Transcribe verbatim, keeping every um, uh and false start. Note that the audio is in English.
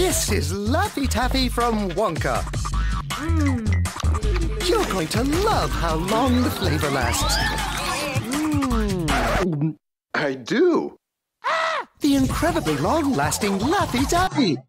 This is Laffy Taffy from Wonka. Mm. You're going to love how long the flavor lasts. Mm. I do. The incredibly long-lasting Laffy Taffy.